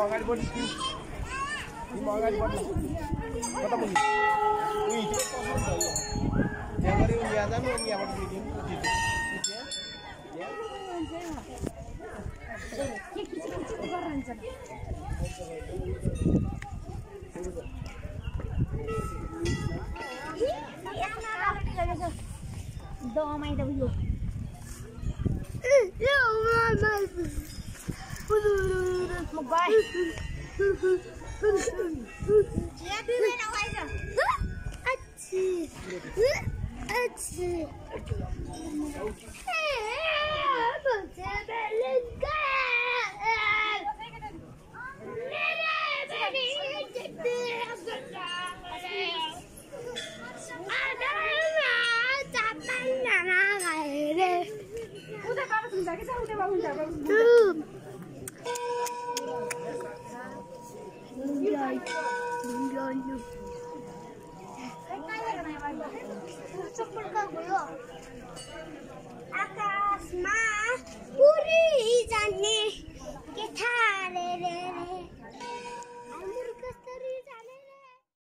अगाडि बढ्छ तिमी अगाडि बढ्छ कता बढ्छ उही त्यो पसन्द भयो त्यहाँ गरी यहाँ जानु अनि यहाँबाट दिनु चप्पल का गयो आका